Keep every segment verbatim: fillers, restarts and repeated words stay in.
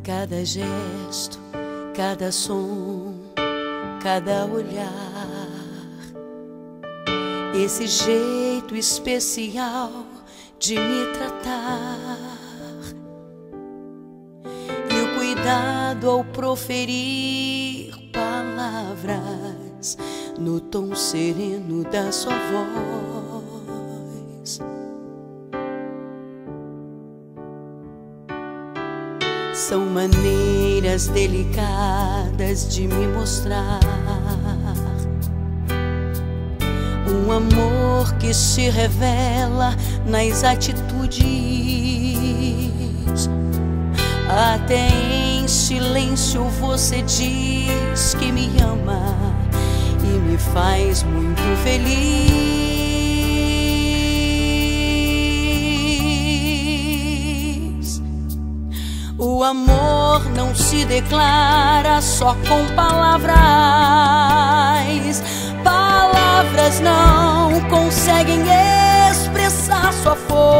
Cada gesto, cada som, cada olhar, esse jeito especial de me tratar, e o cuidado ao proferir palavras no tom sereno da sua voz. São maneiras delicadas de me mostrar um amor que se revela nas atitudes. Até em silêncio você diz que me ama e me faz muito feliz. O amor não se declara só com palavras. Palavras não conseguem expressar sua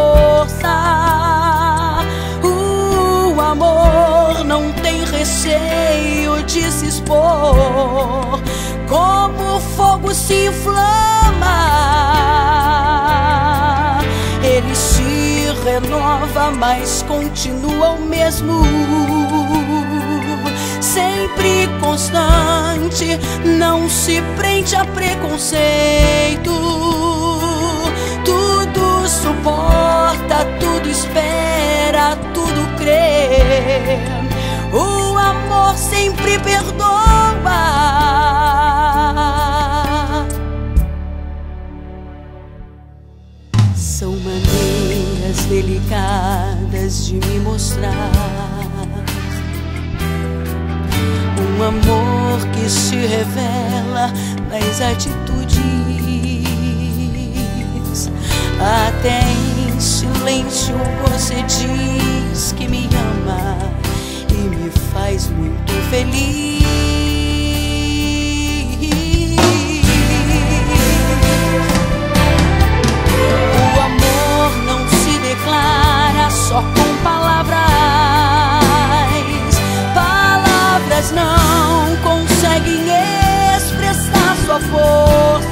força. O amor não tem receio de se expor. Como o fogo se inflama, ele se renova, mas continua o mesmo, sempre constante, não se prende a preconceito. Tudo suporta, tudo espera, tudo crê. O amor sempre perdoa. São maneiras delicadas de me mostrar um amor que se revela nas atitudes. Até em silêncio você diz que me ama e me faz muito feliz. O amor não se declara só com palavras. Palavras não conseguem expressar sua força.